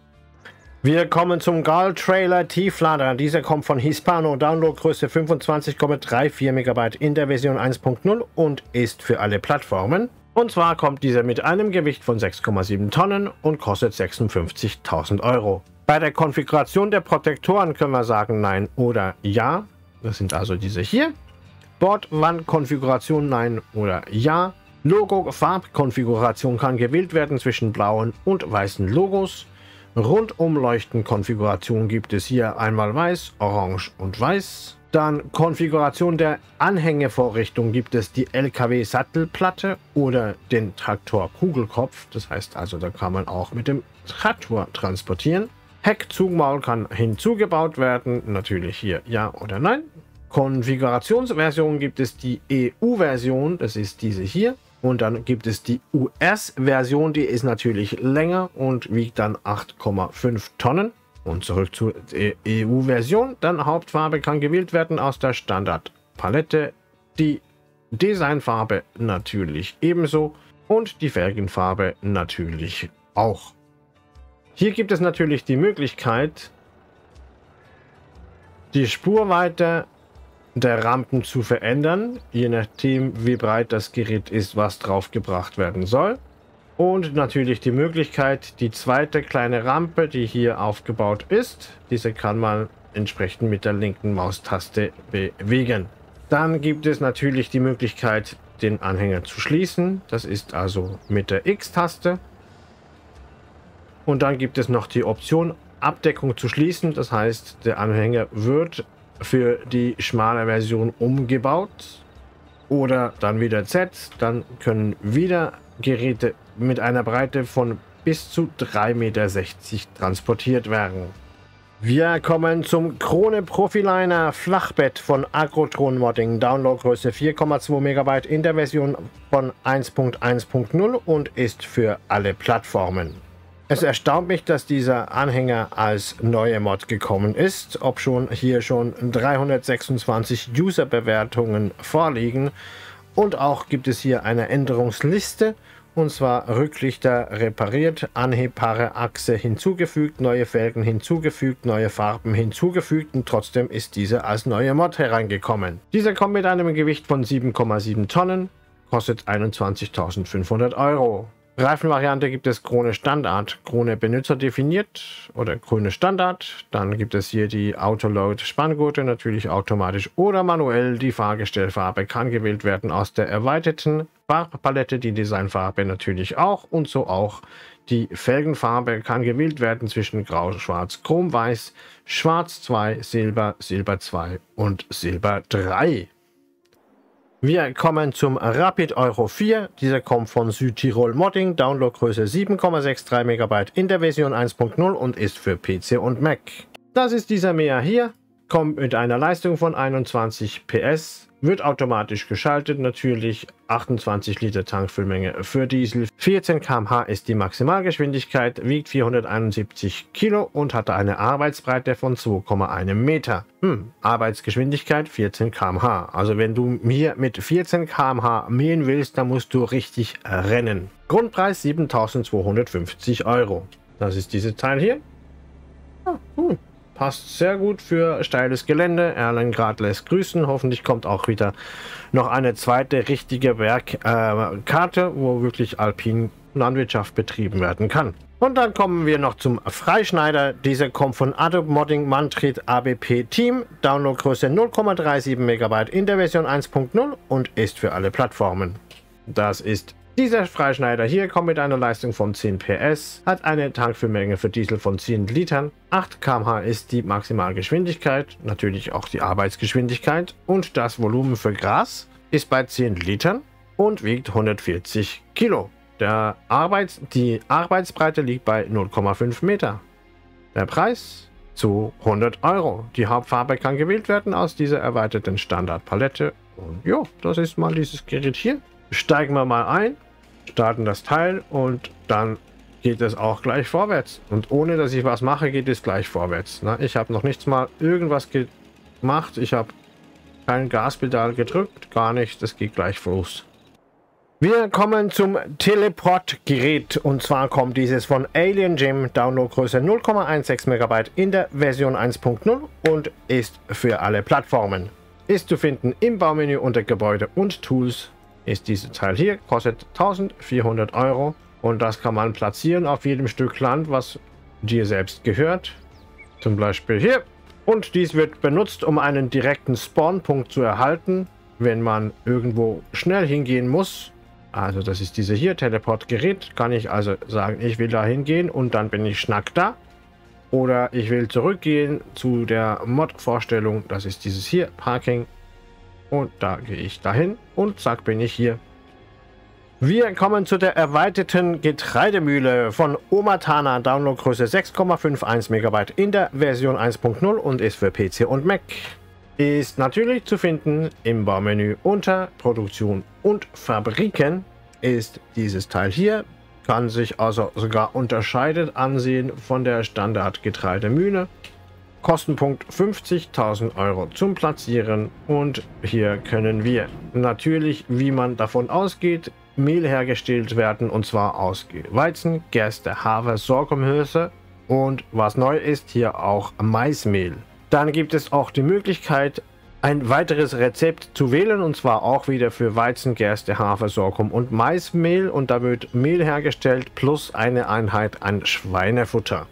Wir kommen zum Gal Trailer Tieflader. Dieser kommt von Hispano, Downloadgröße fünfundzwanzig Komma vierunddreißig Megabyte in der Version eins Punkt null und ist für alle Plattformen. Und zwar kommt dieser mit einem Gewicht von sechs Komma sieben Tonnen und kostet sechsundfünfzigtausend Euro. Bei der Konfiguration der Protektoren können wir sagen Nein oder Ja. Das sind also diese hier. Bordwandkonfiguration Nein oder Ja. Logo-Farbkonfiguration kann gewählt werden zwischen blauen und weißen Logos. Rundumleuchten-Konfiguration gibt es hier einmal weiß, orange und weiß. Dann Konfiguration der Anhängevorrichtung gibt es die L K W-Sattelplatte oder den Traktor-Kugelkopf. Das heißt also, da kann man auch mit dem Traktor transportieren. Heckzugmaul kann hinzugebaut werden, natürlich hier Ja oder Nein. Konfigurationsversion gibt es die E U-Version, das ist diese hier. Und dann gibt es die U S-Version, die ist natürlich länger und wiegt dann acht Komma fünf Tonnen. Und zurück zur E U-Version. Dann Hauptfarbe kann gewählt werden aus der Standardpalette. Die Designfarbe natürlich ebenso. Und die Felgenfarbe natürlich auch. Hier gibt es natürlich die Möglichkeit, die Spurweite der Rampen zu verändern, je nachdem wie breit das Gerät ist, was drauf gebracht werden soll. Und natürlich die Möglichkeit, die zweite kleine Rampe, die hier aufgebaut ist, diese kann man entsprechend mit der linken Maustaste bewegen. Dann gibt es natürlich die Möglichkeit, den Anhänger zu schließen. Das ist also mit der X-Taste. Und dann gibt es noch die Option, Abdeckung zu schließen. Das heißt, der Anhänger wird für die schmale Version umgebaut oder dann wieder Z, dann können wieder Geräte mit einer Breite von bis zu drei Komma sechzig Meter transportiert werden. Wir kommen zum Krone Profiliner Flachbett von Agrotron Modding, Downloadgröße vier Komma zwei Megabyte in der Version von eins Punkt eins Punkt null und ist für alle Plattformen. Es erstaunt mich, dass dieser Anhänger als neue Mod gekommen ist, ob schon hier schon dreihundertsechsundzwanzig User-Bewertungen vorliegen. Und auch gibt es hier eine Änderungsliste, und zwar Rücklichter repariert, anhebbare Achse hinzugefügt, neue Felgen hinzugefügt, neue Farben hinzugefügt, und trotzdem ist dieser als neue Mod hereingekommen. Dieser kommt mit einem Gewicht von sieben Komma sieben Tonnen, kostet einundzwanzigtausendfünfhundert Euro. Reifenvariante gibt es Krone Standard, Krone Benutzer definiert oder Krone Standard. Dann gibt es hier die Autoload Spanngurte, natürlich automatisch oder manuell. Die Fahrgestellfarbe kann gewählt werden aus der erweiterten Farbpalette, die Designfarbe natürlich auch, und so auch die Felgenfarbe kann gewählt werden zwischen Grau, Schwarz, Chrom, Weiß, Schwarz zwei, Silber, Silber zwei und Silber drei. Wir kommen zum Rapid Euro vier. Dieser kommt von Südtirol Modding, Downloadgröße sieben Komma sechsundsechzig Megabyte in der Version eins Punkt null und ist für P C und Mac. Das ist dieser Mäher hier, kommt mit einer Leistung von einundzwanzig P S, wird automatisch geschaltet, natürlich achtundzwanzig Liter Tankfüllmenge für Diesel, vierzehn Kilometer pro Stunde ist die Maximalgeschwindigkeit, wiegt vierhunderteinundsiebzig Kilo und hat eine Arbeitsbreite von zwei Komma eins Meter. Hm, Arbeitsgeschwindigkeit vierzehn Kilometer pro Stunde. Also wenn du hier mit vierzehn Kilometer pro Stunde mähen willst, dann musst du richtig rennen. Grundpreis siebentausendzweihundertfünfzig Euro. Das ist dieses Teil hier. Ah, hm. Passt sehr gut für steiles Gelände. Erlengrad lässt grüßen. Hoffentlich kommt auch wieder noch eine zweite richtige Werkkarte, äh, wo wirklich alpin Landwirtschaft betrieben werden kann. Und dann kommen wir noch zum Freischneider. Dieser kommt von Adobe Modding Mantrid A B P Team. Downloadgröße null Komma siebenunddreißig Megabyte in der Version eins Punkt null und ist für alle Plattformen. Das ist dieser Freischneider hier, kommt mit einer Leistung von zehn P S, hat eine Tankfüllmenge für Diesel von zehn Litern, acht Kilometer pro Stunde ist die Maximalgeschwindigkeit, natürlich auch die Arbeitsgeschwindigkeit, und das Volumen für Gras ist bei zehn Litern und wiegt hundertvierzig Kilo. Der Arbeits die Arbeitsbreite liegt bei null Komma fünf Meter. Der Preis zu hundert Euro. Die Hauptfarbe kann gewählt werden aus dieser erweiterten Standardpalette. Und ja, das ist mal dieses Gerät hier. Steigen wir mal ein, starten das Teil und dann geht es auch gleich vorwärts. Und ohne dass ich was mache, geht es gleich vorwärts. Na, ich habe noch nichts mal irgendwas gemacht. Ich habe kein Gaspedal gedrückt, gar nichts. Das geht gleich los. Wir kommen zum Teleport-Gerät, und zwar kommt dieses von Alien Gym, Downloadgröße null Komma sechzehn Megabyte in der Version eins Punkt null und ist für alle Plattformen. Ist zu finden im Baumenü unter Gebäude und Tools. Ist dieses Teil hier, kostet eintausendvierhundert Euro und das kann man platzieren auf jedem Stück Land, was dir selbst gehört. Zum Beispiel hier. Und dies wird benutzt, um einen direkten Spawnpunkt zu erhalten, wenn man irgendwo schnell hingehen muss. Also das ist diese hier, Teleportgerät. Kann ich also sagen, ich will da hingehen und dann bin ich schnack da. Oder ich will zurückgehen zu der Mod-Vorstellung. Das ist dieses hier, Parking. Und da gehe ich dahin und zack, bin ich hier. Wir kommen zu der erweiterten Getreidemühle von Omatana, Downloadgröße sechs Komma einundfünfzig Megabyte in der Version eins Punkt null und ist für P C und Mac. Ist natürlich zu finden im Baumenü unter Produktion und Fabriken. Ist dieses Teil hier, kann sich also sogar unterscheidet ansehen von der Standard-Getreidemühle. Kostenpunkt fünfzigtausend Euro zum Platzieren, und hier können wir natürlich, wie man davon ausgeht, Mehl hergestellt werden, und zwar aus Weizen, Gerste, Hafer, Sorghumhülse und was neu ist, hier auch Maismehl. Dann gibt es auch die Möglichkeit, ein weiteres Rezept zu wählen, und zwar auch wieder für Weizen, Gerste, Hafer, Sorghum und Maismehl, und da wird Mehl hergestellt plus eine Einheit an Schweinefutter.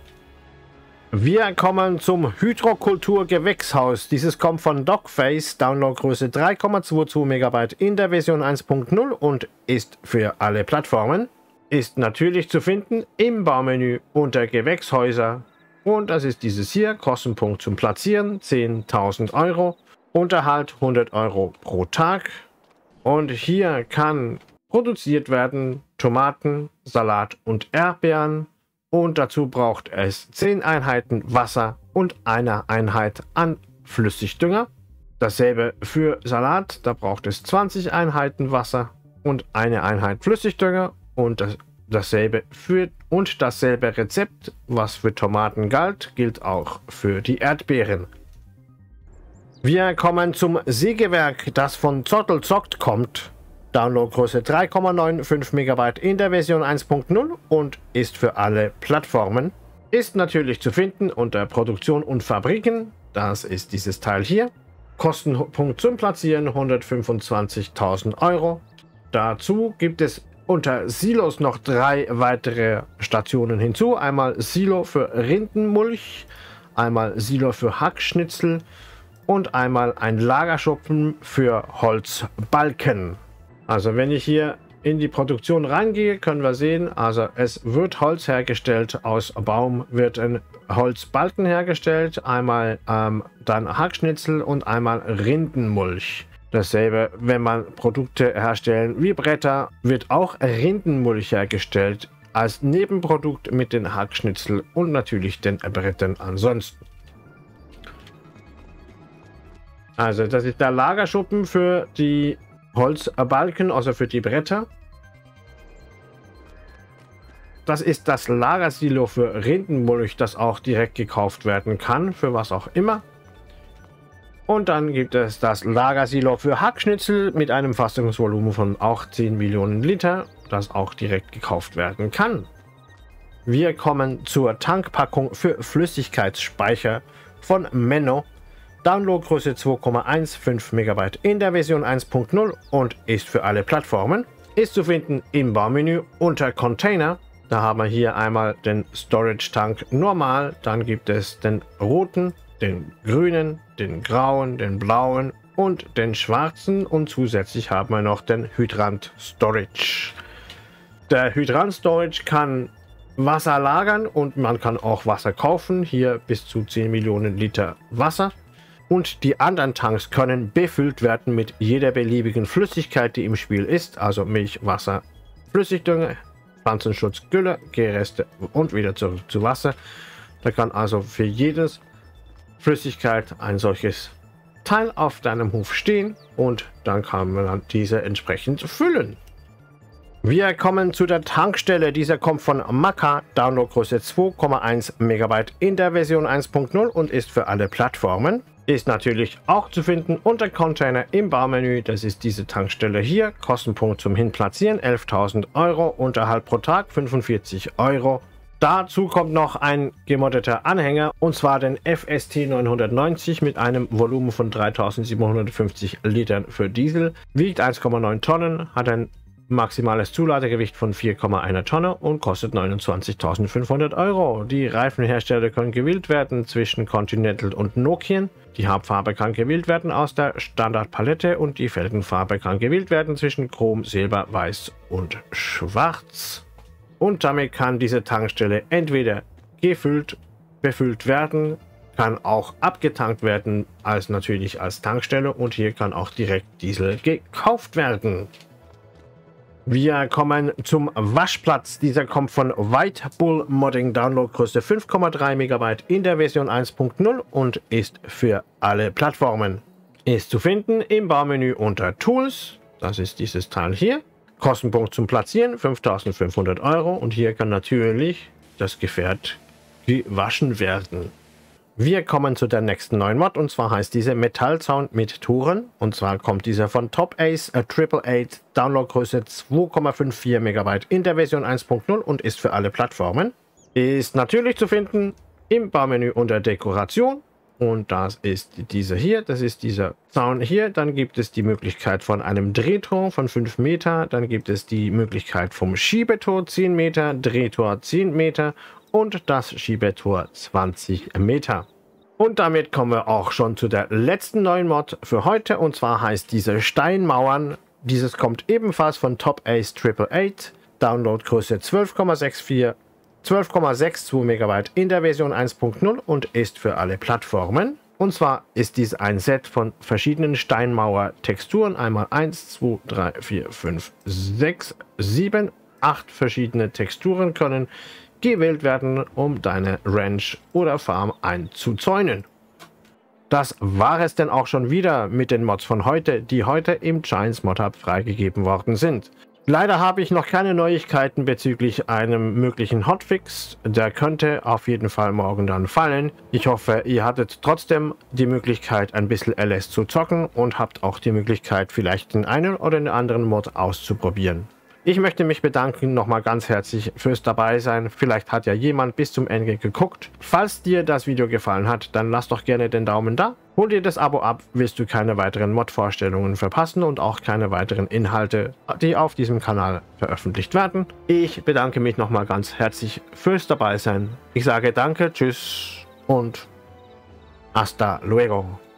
Wir kommen zum Hydrokultur-Gewächshaus. Dieses kommt von Dogface, Downloadgröße drei Komma zweiundzwanzig Megabyte in der Version eins Punkt null und ist für alle Plattformen. Ist natürlich zu finden im Baumenü unter Gewächshäuser. Und das ist dieses hier, Kostenpunkt zum Platzieren zehntausend Euro. Unterhalt hundert Euro pro Tag. Und hier kann produziert werden Tomaten, Salat und Erdbeeren. Und dazu braucht es zehn Einheiten Wasser und eine Einheit an Flüssigdünger. Dasselbe für Salat, da braucht es zwanzig Einheiten Wasser und eine Einheit Flüssigdünger. Und das, dasselbe für und dasselbe Rezept, was für Tomaten galt, gilt auch für die Erdbeeren. Wir kommen zum Sägewerk, das von Zottel Zockt kommt. Downloadgröße drei Komma fünfundneunzig Megabyte in der Version eins Punkt null und ist für alle Plattformen. Ist natürlich zu finden unter Produktion und Fabriken. Das ist dieses Teil hier. Kostenpunkt zum Platzieren hundertfünfundzwanzigtausend Euro. Dazu gibt es unter Silos noch drei weitere Stationen hinzu. Einmal Silo für Rindenmulch, einmal Silo für Hackschnitzel und einmal ein Lagerschuppen für Holzbalken. Also wenn ich hier in die Produktion reingehe, können wir sehen, also es wird Holz hergestellt, aus Baum wird ein Holzbalken hergestellt, einmal ähm, dann Hackschnitzel und einmal Rindenmulch. Dasselbe, wenn man Produkte herstellen wie Bretter, wird auch Rindenmulch hergestellt als Nebenprodukt mit den Hackschnitzel und natürlich den Brettern ansonsten. Also das ist der Lagerschuppen für die Holzbalken, also für die Bretter. Das ist das Lagersilo für Rindenmulch, das auch direkt gekauft werden kann, für was auch immer. Und dann gibt es das Lagersilo für Hackschnitzel mit einem Fassungsvolumen von auch zehn Millionen Liter, das auch direkt gekauft werden kann. Wir kommen zur Tankpackung für Flüssigkeitsspeicher von Menno. Downloadgröße zwei Komma fünfzehn Megabyte in der Version eins Punkt null und ist für alle Plattformen. Ist zu finden im Baumenü unter Container. Da haben wir hier einmal den Storage Tank normal, dann gibt es den roten, den grünen, den grauen, den blauen und den schwarzen und zusätzlich haben wir noch den Hydrant Storage. Der Hydrant Storage kann Wasser lagern und man kann auch Wasser kaufen, hier bis zu zehn Millionen Liter Wasser. Und die anderen Tanks können befüllt werden mit jeder beliebigen Flüssigkeit, die im Spiel ist, also Milch, Wasser, Flüssigdünger, Pflanzenschutz, Gülle, Gereste und wieder zurück zu Wasser. Da kann also für jedes Flüssigkeit ein solches Teil auf deinem Hof stehen und dann kann man dann diese entsprechend füllen. Wir kommen zu der Tankstelle. Dieser kommt von Maka, Downloadgröße zwei Komma eins Megabyte in der Version eins Punkt null und ist für alle Plattformen. Ist natürlich auch zu finden unter Container im Baumenü. Das ist diese Tankstelle hier. Kostenpunkt zum Hinplatzieren elftausend Euro. Unterhalt pro Tag fünfundvierzig Euro. Dazu kommt noch ein gemoddeter Anhänger und zwar den F S T neunhundertneunzig mit einem Volumen von dreitausendsiebenhundertfünfzig Litern für Diesel. Wiegt eins Komma neun Tonnen, hat ein maximales Zuladegewicht von vier Komma eins Tonne und kostet neunundzwanzigtausendfünfhundert Euro. Die Reifenhersteller können gewählt werden zwischen Continental und Nokian. Die Hauptfarbe kann gewählt werden aus der Standardpalette und die Felgenfarbe kann gewählt werden zwischen Chrom, Silber, Weiß und Schwarz. Und damit kann diese Tankstelle entweder gefüllt, befüllt werden, kann auch abgetankt werden, als natürlich als Tankstelle und hier kann auch direkt Diesel gekauft werden. Wir kommen zum Waschplatz. Dieser kommt von White Bull Modding, Downloadgröße fünf Komma drei Megabyte in der Version eins Punkt null und ist für alle Plattformen. Ist zu finden im Baumenü unter Tools. Das ist dieses Teil hier. Kostenpunkt zum Platzieren fünftausendfünfhundert Euro und hier kann natürlich das Gefährt gewaschen werden. Wir kommen zu der nächsten neuen Mod und zwar heißt diese Metallzaun mit Touren und zwar kommt dieser von Top Ace Triple Eight, Downloadgröße zwei Komma vierundfünfzig Megabyte in der Version eins Punkt null und ist für alle Plattformen. Ist natürlich zu finden im Baumenü unter Dekoration und das ist dieser hier, das ist dieser Zaun hier. Dann gibt es die Möglichkeit von einem Drehtor von fünf Meter, dann gibt es die Möglichkeit vom Schiebetor zehn Meter, Drehtor zehn Meter und das Schiebetor zwanzig Meter. Und damit kommen wir auch schon zu der letzten neuen Mod für heute und zwar heißt diese Steinmauern. Dieses kommt ebenfalls von Top Ace Triple Eight, Downloadgröße zwölf Komma sechsundvierzig zwölf Komma zweiundsechzig Megabyte in der Version eins Punkt null und ist für alle Plattformen. Und zwar ist dies ein Set von verschiedenen Steinmauer-Texturen. Einmal eins, zwei, drei, vier, fünf, sechs, sieben, acht verschiedene Texturen können gewählt werden, um deine Ranch oder Farm einzuzäunen. Das war es denn auch schon wieder mit den Mods von heute, die heute im Giants Mod Hub freigegeben worden sind. Leider habe ich noch keine Neuigkeiten bezüglich einem möglichen Hotfix. Der könnte auf jeden Fall morgen dann fallen. Ich hoffe, ihr hattet trotzdem die Möglichkeit, ein bisschen L S zu zocken und habt auch die Möglichkeit, vielleicht den einen oder den anderen Mod auszuprobieren. Ich möchte mich bedanken nochmal ganz herzlich fürs Dabeisein. Vielleicht hat ja jemand bis zum Ende geguckt. Falls dir das Video gefallen hat, dann lass doch gerne den Daumen da. Hol dir das Abo ab, wirst du keine weiteren Mod-Vorstellungen verpassen und auch keine weiteren Inhalte, die auf diesem Kanal veröffentlicht werden. Ich bedanke mich nochmal ganz herzlich fürs Dabeisein. Ich sage danke, tschüss und hasta luego.